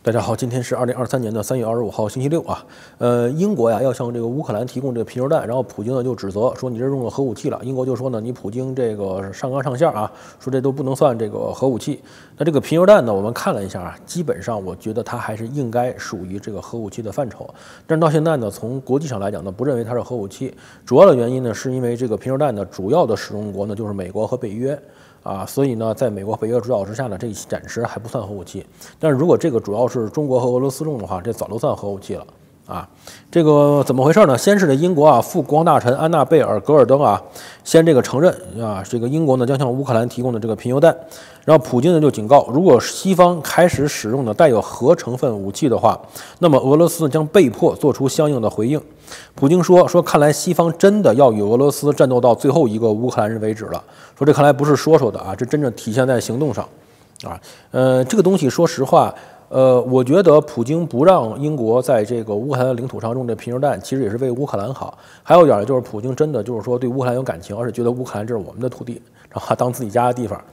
大家好，今天是2023年的3月25号，星期六啊。英国呀要向这个乌克兰提供这个贫铀弹，然后普京呢就指责说你这用了核武器了。英国就说呢你普京这个上纲上线啊，说这都不能算这个核武器。那这个贫铀弹呢，我们看了一下啊，基本上我觉得它还是应该属于这个核武器的范畴。但是到现在呢，从国际上来讲呢，不认为它是核武器。主要的原因呢，是因为这个贫铀弹呢，主要的使用国呢就是美国和北约。所以呢，在美国、北约主导之下呢，这暂时还不算核武器。但是如果这个主要是中国和俄罗斯用的话，这早都算核武器了啊。这个怎么回事呢？先是这英国副国防大臣安娜贝尔·格尔登先这个承认这个英国呢将向乌克兰提供的这个贫铀弹，然后普京呢就警告，如果西方开始使用的带有核成分武器的话，那么俄罗斯将被迫做出相应的回应。普京说，看来西方真的要与俄罗斯战斗到最后一个乌克兰人为止了。说这看来不是说的这真正体现在行动上这个东西说实话，我觉得普京不让英国在这个乌克兰的领土上用这贫铀弹，其实也是为乌克兰好。还有一点就是普京真的就是说对乌克兰有感情，而且觉得乌克兰这是我们的土地，然后当自己家的地方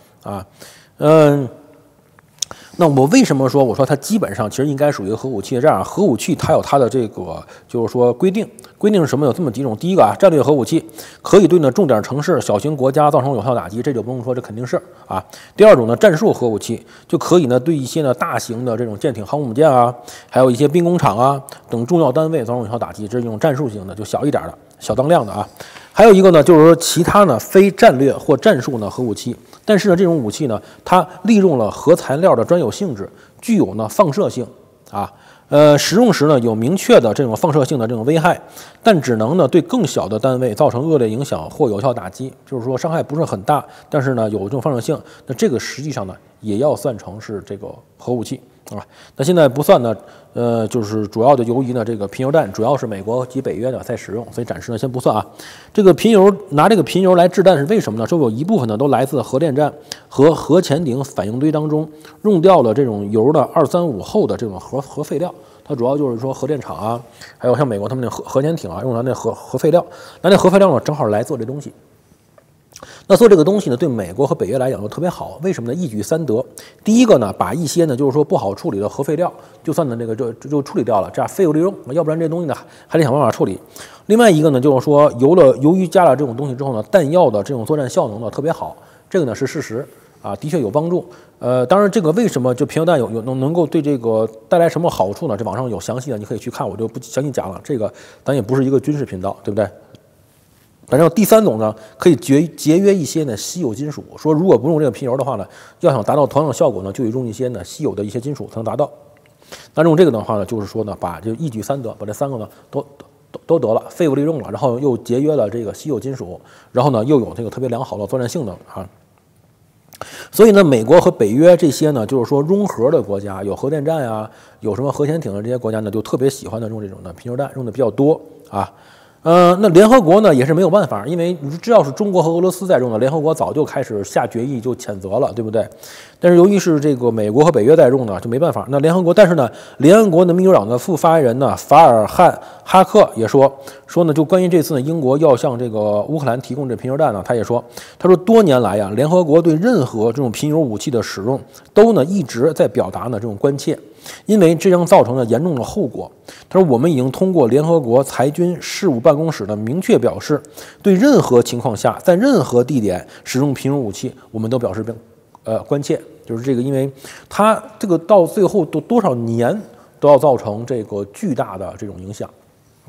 那我为什么我说它基本上其实应该属于核武器？这样，核武器它有它的这个就是说规定是什么？有这么几种。第一个战略核武器可以对重点城市、小型国家造成有效打击，这就不用说，这肯定是第二种呢，战术核武器就可以呢对一些大型的这种舰艇、航母舰还有一些兵工厂等重要单位造成有效打击，这是一种战术型的，就小一点的、小当量的还有一个呢，就是说其他呢非战略或战术核武器，但是呢这种武器呢，它利用了核材料的专有性质，具有放射性使用时呢有明确的这种放射性的这种危害，但只能呢对更小的单位造成恶劣影响或有效打击，就是说伤害不是很大，但是呢有这种放射性，那这个实际上呢也要算成是这个核武器那现在不算呢，就是主要的由于呢这个贫铀弹主要是美国及北约在使用，所以暂时呢先不算这个拿这个贫铀来制弹是为什么呢？说有一部分呢都来自核电站和核潜艇反应堆当中用掉了这种铀的235后的这种核废料。它主要就是说核电厂还有像美国他们那核潜艇用到那核废料，那核废料呢正好来做这东西。那做这个东西呢，对美国和北约来讲就特别好，为什么呢？一举三得。第一个呢，把一些呢就是说不好处理的核废料，就算呢这个就处理掉了，这样废物利用，要不然这东西呢还得想办法处理。另外一个呢，就是说由于加了这种东西之后呢，弹药的这种作战效能呢特别好，这个呢是事实的确有帮助。当然这个为什么就贫铀弹能够对这个带来什么好处呢？这网上有详细的，你可以去看，我就不详细讲了。这个咱也不是一个军事频道，对不对？反正第三种呢，可以节约一些呢稀有金属。说如果不用这个贫铀的话呢，要想达到同样的效果呢，就得用一些呢稀有的一些金属才能达到。那用这个的话呢，就是说呢，就一举三得，把这三个呢都得了，废物利用了，然后又节约了这个稀有金属，然后呢又有这个特别良好的作战性能所以呢，美国和北约这些呢，就是说拥核的国家，有核电站有什么核潜艇的这些国家呢，就特别喜欢的用这种的贫铀弹，用的比较多那联合国呢也是没有办法，因为只要是中国和俄罗斯在用的，联合国早就开始下决议就谴责了，对不对？但是由于是这个美国和北约在用呢，就没办法。那联合国，但是呢，联合国的秘书长的副发言人呢，法尔汉哈克也说呢，就关于这次呢，英国要向这个乌克兰提供这贫铀弹呢，他说多年来联合国对任何这种贫铀武器的使用都呢一直在表达呢这种关切。因为这将造成了严重的后果。他说，我们已经通过联合国裁军事务办公室的明确表示，对任何情况下，在任何地点使用贫铀武器，我们都表示关切。就是这个，因为它这个到最后多少年都要造成这个巨大的这种影响。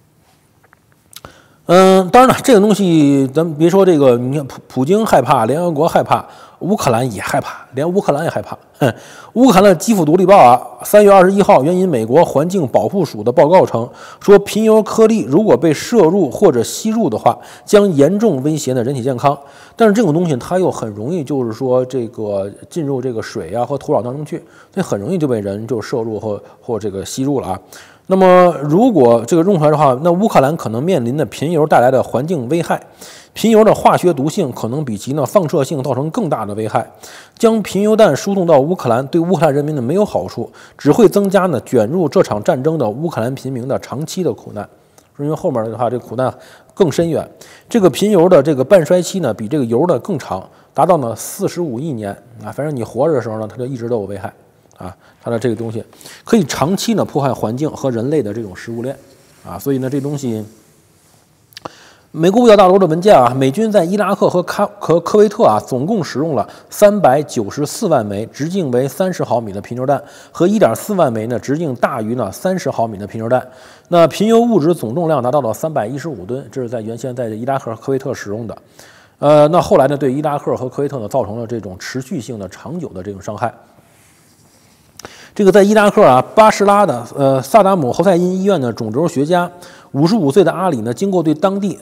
当然了，这个东西咱们别说这个，你看普京害怕，联合国害怕，乌克兰也害怕，连乌克兰也害怕。乌克兰的基辅独立报3月21号援引美国环境保护署的报告称，说贫铀颗粒如果被摄入或者吸入的话，将严重威胁人体健康。但是这种东西它又很容易就是说这个进入这个水和土壤当中去，所以很容易就被人就摄入或这个吸入了那么如果这个用出来的话，那乌克兰可能面临的贫铀带来的环境危害。贫铀的化学毒性可能比其放射性造成更大的危害。将贫铀弹输送到乌克兰，对乌克兰人民没有好处，只会增加卷入这场战争的乌克兰平民的长期的苦难。因为后面的话，这个苦难更深远。这个贫铀的这个半衰期呢，比这个铀呢更长，达到45亿年反正你活着的时候呢，它就一直都有危害啊，它的这个东西可以长期呢破坏环境和人类的这种食物链啊，所以呢这东西。美国五角大楼的文件啊，美军在伊拉克和科威特啊，总共使用了394万枚直径为30毫米的贫铀弹和1.4万枚呢直径大于呢30毫米的贫铀弹。那贫铀物质总重量达到了315吨，这是在原先在伊拉克和科威特使用的。那后来呢，对伊拉克和科威特呢造成了这种持续性的长久的这种伤害。这个在伊拉克啊，巴士拉的萨达姆侯赛因医院的肿瘤学家，55岁的阿里呢，经过对当地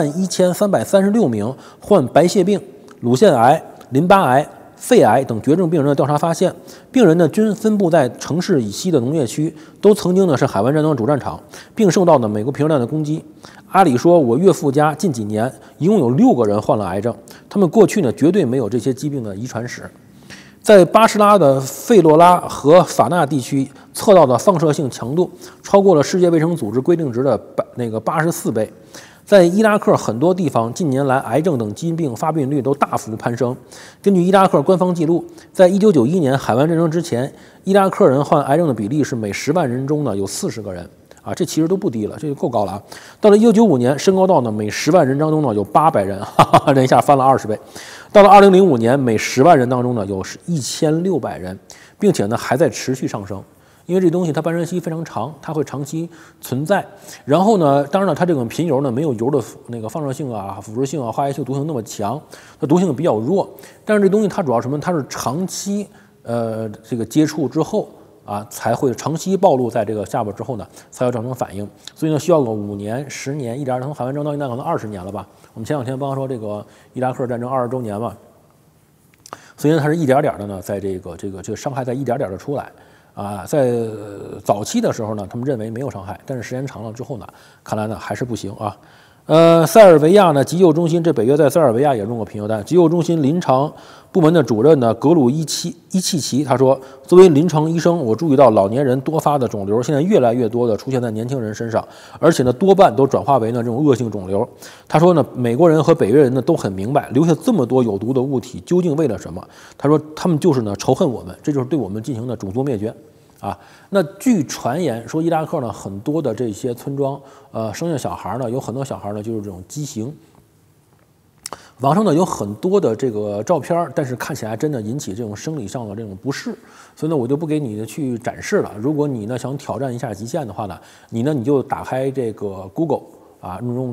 31336名患白血病、乳腺癌、淋巴癌、肺癌等绝症病人的调查发现，病人呢均分布在城市以西的农业区，都曾经呢是海湾战争的主战场，并受到呢美国贫铀弹的攻击。阿里说：“我岳父家近几年一共有6个人患了癌症，他们过去呢绝对没有这些疾病的遗传史。”在巴士拉的费洛拉和法纳地区测到的放射性强度超过了世界卫生组织规定值的84倍。在伊拉克很多地方，近年来癌症等疾病发病率都大幅攀升。根据伊拉克官方记录，在1991年海湾战争之前，伊拉克人患癌症的比例是每10万人中呢有40个人。啊，这其实都不低了，这就够高了啊！到了1995年，升高到呢每10万人当中呢有800人，这一下翻了20倍。到了2005年，每10万人当中呢有1600人，并且呢还在持续上升。因为这东西它半衰期非常长，它会长期存在。然后呢，当然了，它这种贫铀呢没有铀的那个放射性啊、腐蚀性啊、化学性毒性那么强，它毒性比较弱。但是这东西它主要什么？它是长期这个接触之后。啊，才会长期暴露在这个下巴之后呢，才会造成反应。所以呢，需要个5年、10年，一点从海湾战争到现在可能20年了吧。我们前两天刚说这个伊拉克战争20周年嘛，所以呢，它是一点点的呢，在这个伤害在一点点的出来啊。在早期的时候呢，他们认为没有伤害，但是时间长了之后呢，看来呢还是不行啊。塞尔维亚呢急救中心，这北约在塞尔维亚也用过贫铀弹。急救中心临床部门的主任呢格鲁伊契奇他说：“作为临床医生，我注意到老年人多发的肿瘤现在越来越多的出现在年轻人身上，而且呢多半都转化为呢这种恶性肿瘤。”他说呢，美国人和北约人呢都很明白，留下这么多有毒的物体究竟为了什么？他说他们就是呢仇恨我们，这就是对我们进行的种族灭绝。啊，那据传言说，伊拉克呢很多的这些村庄，生下小孩呢，有很多小孩呢就是这种畸形。网上呢有很多的这个照片，但是看起来真的引起这种生理上的这种不适，所以呢我就不给你去展示了。如果你呢想挑战一下极限的话呢，你就打开这个 Google 啊，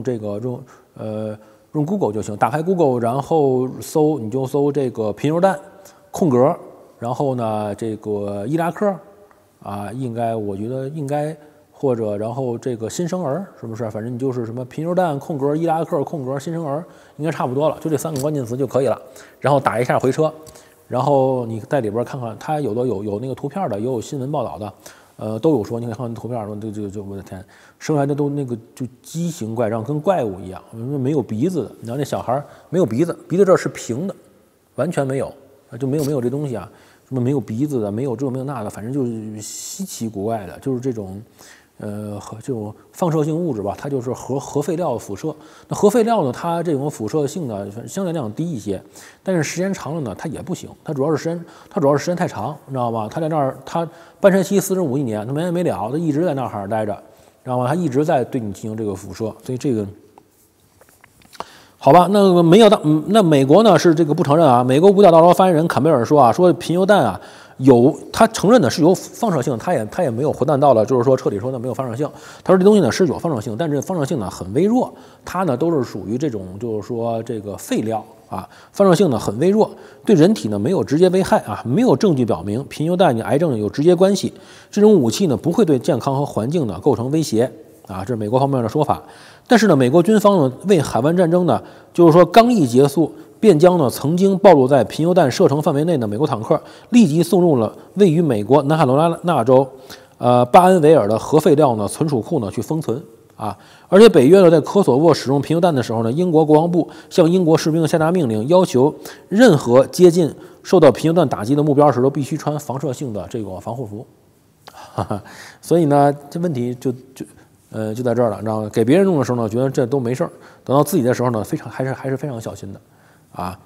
用 Google 就行，打开 Google， 然后你就搜这个贫铀弹空格，然后呢这个伊拉克。啊，我觉得应该，或者然后这个新生儿是不是？反正你就是什么贫铀弹空格伊拉克空格新生儿，应该差不多了，就这3个关键词就可以了。然后打一下回车，然后你在里边看看，它有那个图片的，也有新闻报道的，都有说，你看看图片说，就我的天，生来的都那个就畸形怪状，跟怪物一样，没有鼻子的。你看那小孩没有鼻子，鼻子这儿是平的，完全没有，就没有这东西啊。什么没有鼻子的，没有这没有那的，反正就是稀奇古怪的，就是这种，这种放射性物质吧，它就是核废料辐射。那核废料呢，它这种辐射性呢相对来讲低一些，但是时间长了呢，它也不行。它主要是时间太长，你知道吗？它在那儿，它半衰期45亿年，它没完没了，它一直在那儿待着，知道吗？它一直在对你进行这个辐射，所以这个。好吧，那美国呢是这个不承认啊。美国五角大楼发言人坎贝尔说啊，说贫铀弹啊他承认的是有放射性，他也没有回弹到了，就是说彻底说呢没有放射性。他说这东西呢是有放射性，但这放射性呢很微弱，它呢都是属于这种就是说这个废料啊，放射性呢很微弱，对人体呢没有直接危害啊，没有证据表明贫铀弹与癌症有直接关系。这种武器呢不会对健康和环境呢构成威胁啊，这是美国方面的说法。但是呢，美国军方呢为海湾战争呢，就是说刚一结束，便将呢曾经暴露在贫铀弹射程范围内的美国坦克立即送入了位于美国南卡罗来纳州巴恩维尔的核废料呢存储库呢去封存啊。而且北约呢在科索沃使用贫铀弹的时候呢，英国国防部向英国士兵下达命令，要求任何接近受到贫铀弹打击的目标时都必须穿防射性的这个防护服。所以呢，这问题就在这儿了，你知道吗？给别人用的时候呢，觉得这都没事儿；等到自己的时候呢，还是非常小心的，啊。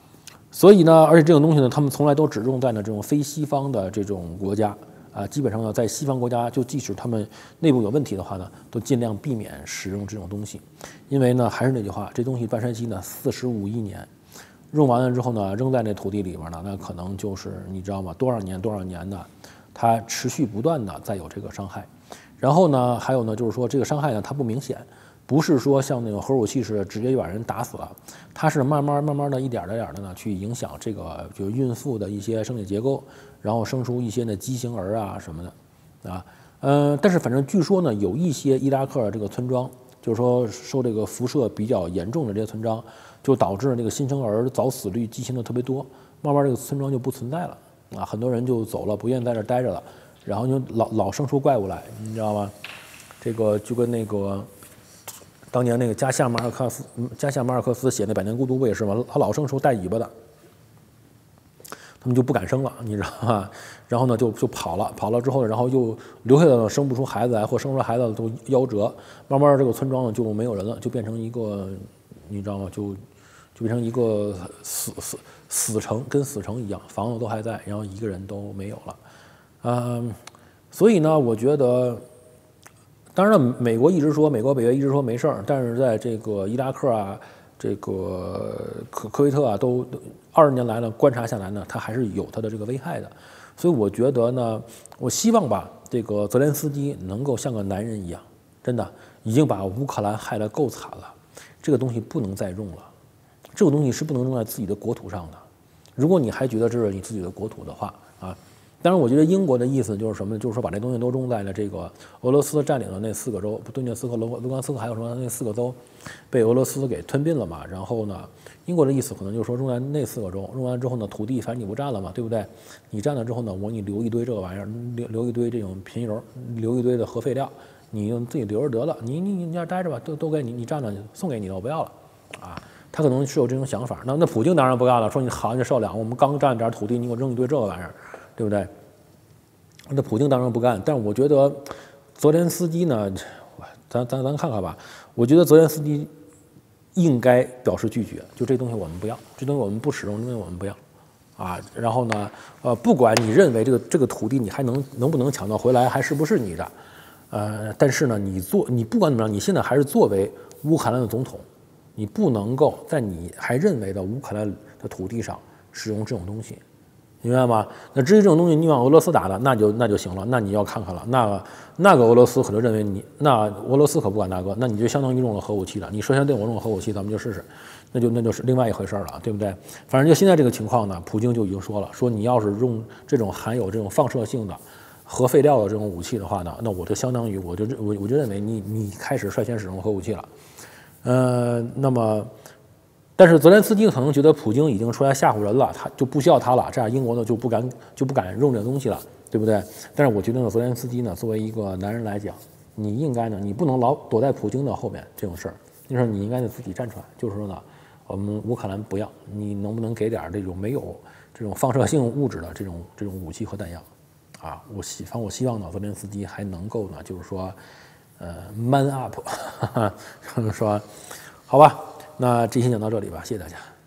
所以呢，而且这种东西呢，他们从来都只用在呢这种非西方的这种国家啊，基本上呢，在西方国家，就即使他们内部有问题的话呢，都尽量避免使用这种东西，因为呢，还是那句话，这东西半衰期呢45亿年，用完了之后呢，扔在那土地里边呢，那可能就是你知道吗？多少年的，它持续不断的在有这个伤害。然后呢，还有呢，就是说这个伤害呢，它不明显。不是说像那个核武器似的直接就把人打死了，它是慢慢的一点的呢去影响这个就是孕妇的一些生理结构，然后生出一些呢畸形儿啊什么的啊，但是反正据说呢有一些伊拉克这个村庄，就是说受这个辐射比较严重的这些村庄，就导致这个新生儿早死率畸形的特别多，慢慢这个村庄就不存在了啊，很多人就走了，不愿意在这待着了，然后就老生出怪物来，你知道吗？这个就跟那个。当年那个加夏马尔克斯写那《百年孤独》不也是吗？他老生出带尾巴的，他们就不敢生了，你知道吗？然后呢就跑了之后，然后又留下来了，生不出孩子来，或生出来孩子都夭折，慢慢这个村庄呢就没有人了，就变成一个，你知道吗？就变成一个死城，跟死城一样，房子都还在，然后一个人都没有了，所以呢，我觉得。当然了，美国北约一直说没事儿，但是在这个伊拉克啊，这个科威特啊，都20年来呢观察下来呢，它还是有它的这个危害的。所以我觉得呢，我希望吧，这个泽连斯基能够像个男人一样，真的已经把乌克兰害得够惨了，这个东西不能再用了，这个东西是不能用在自己的国土上的。如果你还觉得这是你自己的国土的话啊。当然，我觉得英国的意思就是什么呢？就是说把这东西都用在了这个俄罗斯占领的那4个州，顿涅茨克、卢甘斯克，还有什么那4个州被俄罗斯给吞并了嘛。然后呢，英国的意思可能就是说用在那4个州，用完之后呢，土地反正你不占了嘛，对不对？你占了之后呢，我给你留一堆这个玩意儿，留一堆这种贫油，留一堆的核废料，你用自己留着得了。你要待着吧，都给你，你占了送给你的，我不要了啊。他可能是有这种想法。那普京当然不干了，说你好你受了，我们刚占点土地，你给我扔一堆这个玩意儿。对不对？那普京当然不干，但是我觉得泽连斯基呢，咱看看吧。我觉得泽连斯基应该表示拒绝，就这东西我们不要，这东西我们不使用，这东西我们不要啊。然后呢，不管你认为这个土地你还能不能抢到回来，还是不是你的，但是呢，你不管怎么样，你现在还是作为乌克兰的总统，你不能够在你还认为的乌克兰的土地上使用这种东西。明白吗？那至于这种东西你往俄罗斯打的，那就行了。那你要看看了，那个俄罗斯可就认为你，那俄罗斯可不管那个，那你就相当于用了核武器了。你说想对我用核武器，咱们就试试，那就是另外一回事了，对不对？反正就现在这个情况呢，普京就已经说了，说你要是用这种含有这种放射性的核废料的这种武器的话呢，那我就相当于我就认为你开始率先使用核武器了，那么。但是泽连斯基可能觉得普京已经出来吓唬人了，他就不需要他了，这样英国呢就不敢用这个东西了，对不对？但是我觉得呢，泽连斯基呢作为一个男人来讲，你应该呢，你不能老躲在普京的后面这种事儿，那时候你应该自己站出来，就是说呢，我们乌克兰不要，你能不能给点这种没有这种放射性物质的这种武器和弹药啊？我希望呢，泽连斯基还能够呢，就是说，man up， 说好吧。那这期讲到这里吧，谢谢大家。